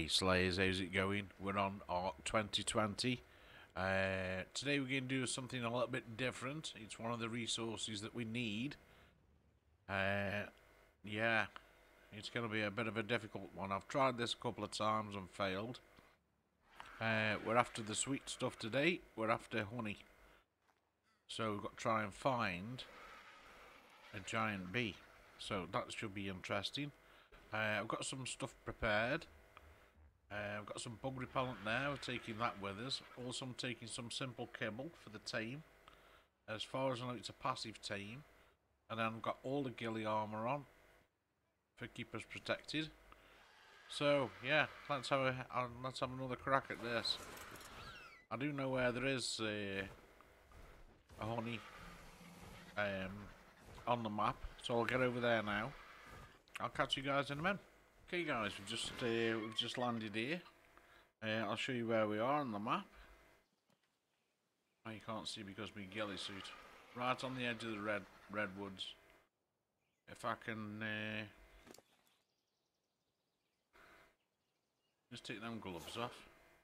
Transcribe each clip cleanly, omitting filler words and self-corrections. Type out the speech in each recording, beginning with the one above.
Hey Slayers, how's it going? We're on ARK 2020. Today we're going to do something a little bit different. It's one of the resources that we need. Yeah, it's going to be a bit of a difficult one. I've tried this a couple of times and failed. We're after the sweet stuff today. We're after honey. So we've got to try and find a giant bee. So that should be interesting. I've got some stuff prepared. I've got some bug repellent there, we're taking that with us. Also I'm taking some simple kibble for the tame. As far as I know it's a passive tame. And then I've got all the ghillie armour on for keep us protected. So yeah, let's have another crack at this. I do know where there is a honey on the map, so I'll get over there now. I'll catch you guys in a minute. Okay guys, we've just landed here. I'll show you where we are on the map. Oh, you can't see because of my ghillie suit. Right on the edge of the redwoods. If I can just take them gloves off.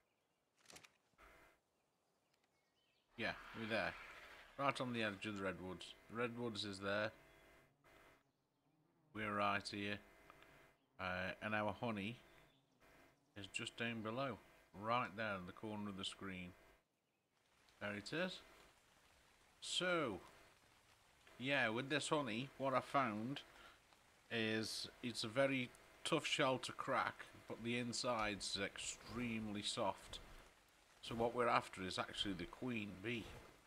Yeah, we're there. Right on the edge of the redwoods. The redwoods is there. We're right here. And our honey is just down below, right there in the corner of the screen. There it is. So, yeah, with this honey, what I found is it's a very tough shell to crack, but the inside's extremely soft. So what we're after is actually the queen bee.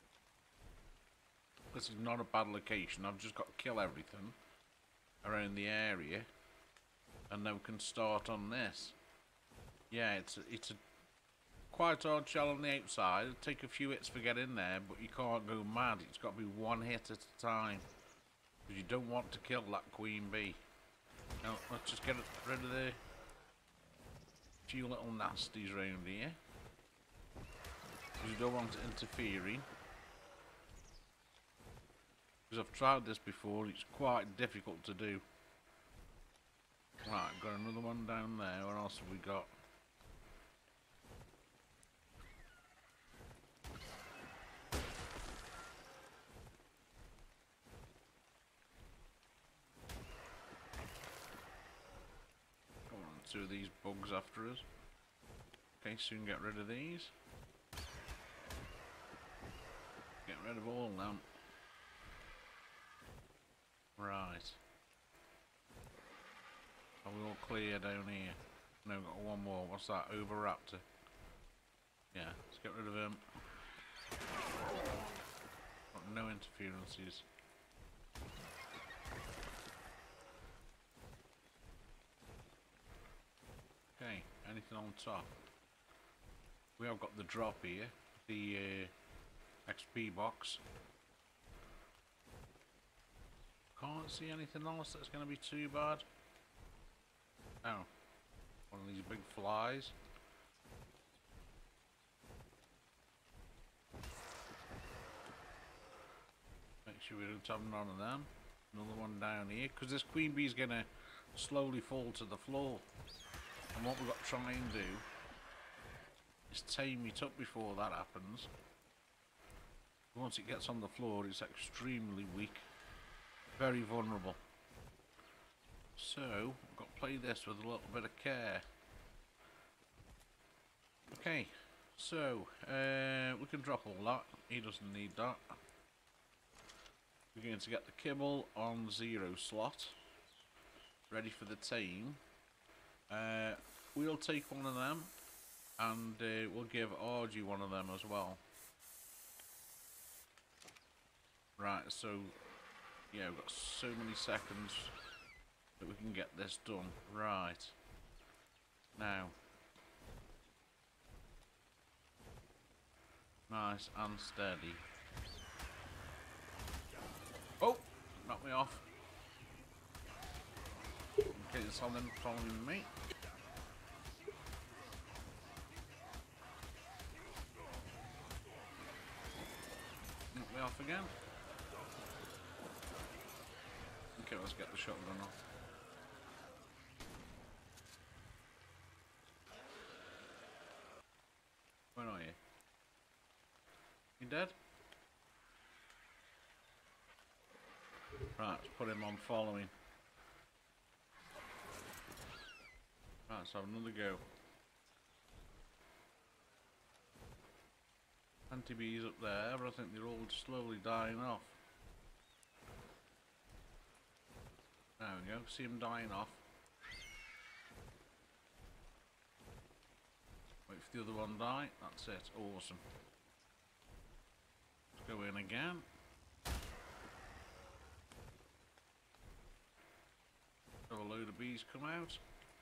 This is not a bad location. I've just got to kill everything around the area. And then we can start on this. Yeah, it's a quite hard shell on the outside. It'll take a few hits to get in there, but you can't go mad. It's got to be one hit at a time. Because you don't want to kill that queen bee. Now, let's just get rid of the few little nasties around here. Because you don't want it interfering. Because I've tried this before, it's quite difficult to do. Right, got another one down there. What else have we got? Come on, two of these bugs after us. Okay, soon get rid of these. Get rid of all of them. Right. Are we all clear down here? No, got one more. What's that? Overraptor. Yeah, let's get rid of him. Got no interferences. Okay, anything on top? We have got the drop here. The XP box. Can't see anything else that's going to be too bad. Oh, one of these big flies. Make sure we don't have none of them. Another one down here, because this queen bee is going to slowly fall to the floor. And what we've got to try and do is tame it up before that happens. Once it gets on the floor, it's extremely weak. Very vulnerable. So, we've got to play this with a little bit of care. Okay, so, we can drop all that. He doesn't need that. We're going to get the kibble on 0 slot. Ready for the tame. We'll take one of them. And we'll give RG one of them as well. Right, so, yeah, we've got so many seconds that we can get this done. Right. Now. Nice and steady. Oh! Knocked me off. Okay, it's on them following me. Knocked me off again. Okay, let's get the shotgun off. dead? Right, let's put him on following. Right, let's have another go. Anti-bees up there, but I think they're all slowly dying off. There we go, see them dying off. Wait for the other one to die, that's it, awesome. Let's go in again. Have a load of bees come out.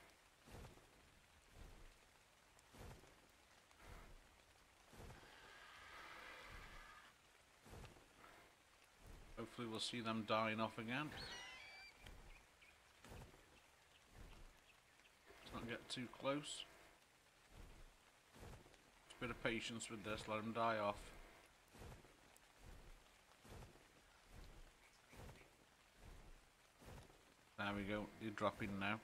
Hopefully we'll see them dying off again. Let's not get too close. Just a bit of patience with this, let them die off. There we go, they're dropping now.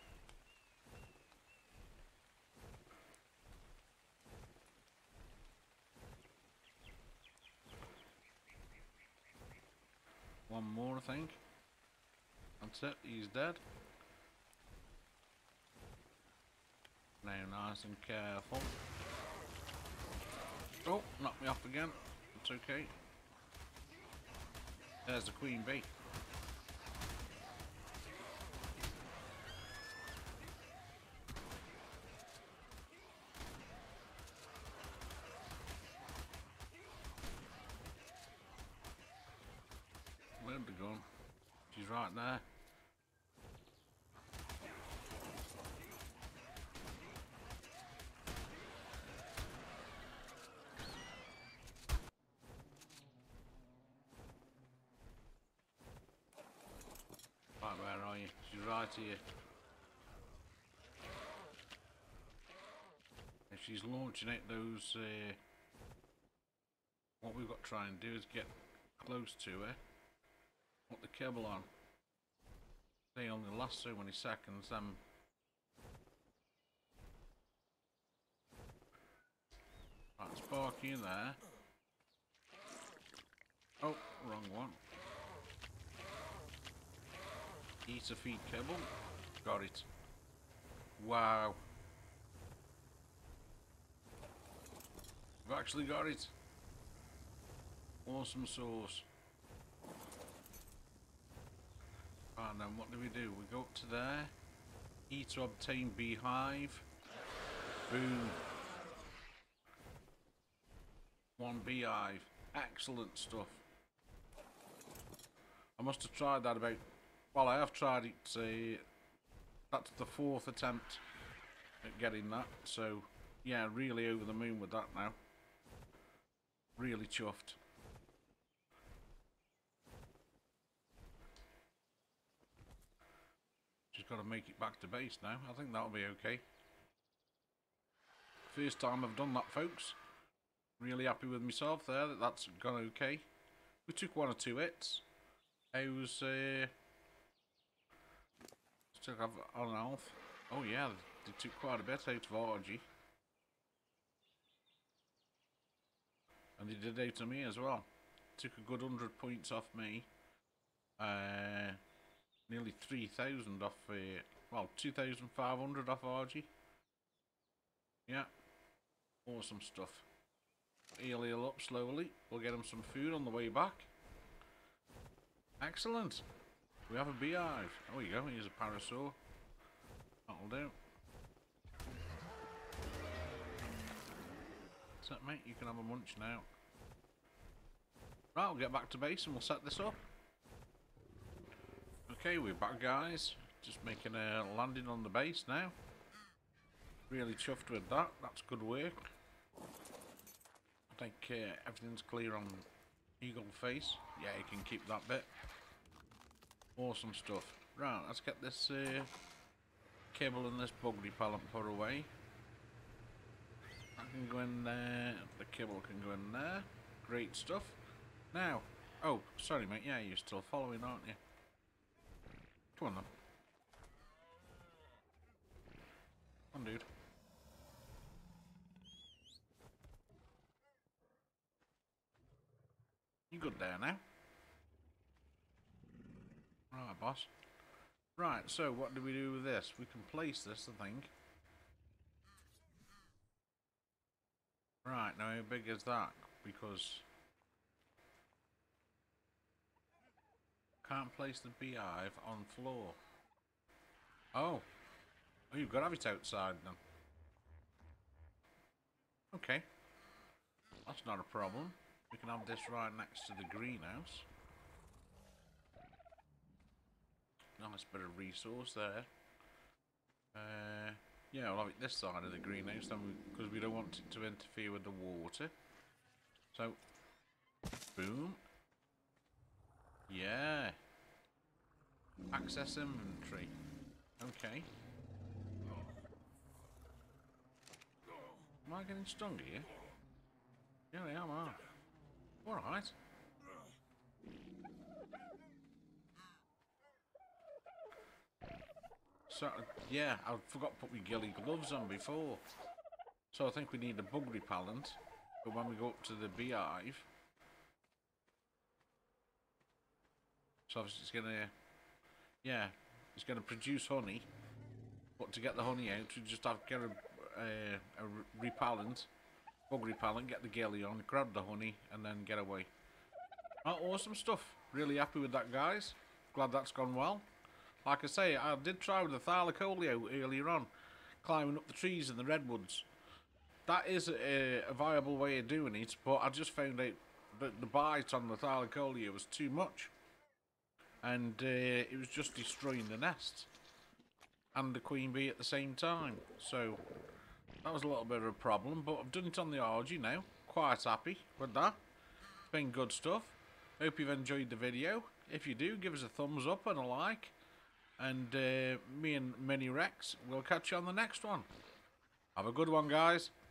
One more, I think. That's it, he's dead. Now nice and careful. Oh, knocked me off again. It's okay. There's the queen bee. Where'd they gone? She's right there. Right, where are you? She's right here. If she's launching it, those what we've got to try and do is get close to her. Put the cable on. They only last so many seconds. Right, Sparky in there. Oh, wrong one. Eat a feed cable. Got it. Wow. We've actually got it. Awesome sauce. Right, then what do? We go up to there. E to obtain beehive. Boom. One beehive. Excellent stuff. I must have tried that about... Well, I have tried it. That's the 4th attempt at getting that. So, yeah, really over the moon with that now. Really chuffed. Just got to make it back to base now. I think that'll be okay. First time I've done that, folks. Really happy with myself there that that's gone okay. We took 1 or 2 hits. I was still have on health. Oh yeah, they took quite a bit out of RG. And they did out of me as well. Took a good 100 points off me. Nearly 3,000 off, well, 2,500 off RG. Yeah, awesome stuff. Heal up slowly. We'll get him some food on the way back. Excellent. We have a beehive. Oh, you go. Here's a parasaur. That'll do. That's it, mate. You can have a munch now. Right, we'll get back to base and we'll set this up. Okay, we're back, guys. Just making a landing on the base now. Really chuffed with that. That's good work. I think everything's clear on Eagle Face. Yeah, you can keep that bit. Awesome stuff. Right, let's get this cable and this bug repellent put away. That can go in there. The cable can go in there. Great stuff. Now, oh, sorry, mate. Yeah, you're still following, aren't you? Come on, then. Come on, dude. good there now. Right, boss. Right, so what do we do with this? We can place this, I think. Right, now how big is that? Because can't place the beehive on floor. Oh. Oh, you've got to have it outside then. Okay. That's not a problem. We can have this right next to the greenhouse. Nice bit of resource there. Yeah, I'll have it this side of the greenhouse then, because we don't want it to interfere with the water. So, boom. Yeah. Access inventory. Okay. Am I getting stronger here? Yeah, I am, aren't I? Alright. So, yeah, I forgot to put my ghillie gloves on before. So I think we need a bug repellent. But when we go up to the beehive... So obviously it's gonna... Yeah, it's gonna produce honey. But to get the honey out, we just have to get a repellent. Bug repellent, get the ghillie on, grab the honey, and then get away. Oh, awesome stuff. Really happy with that, guys. Glad that's gone well. Like I say, I did try with the thylacoleo earlier on, climbing up the trees in the redwoods. That is a viable way of doing it, but I just found out that the bite on the thylacoleo was too much. And it was just destroying the nest. And the queen bee at the same time. So, that was a little bit of a problem, but I've done it on the RG now. Quite happy with that. It's been good stuff. Hope you've enjoyed the video. If you do, give us a thumbs up and a like. And me and Mini Rex will catch you on the next one. Have a good one, guys.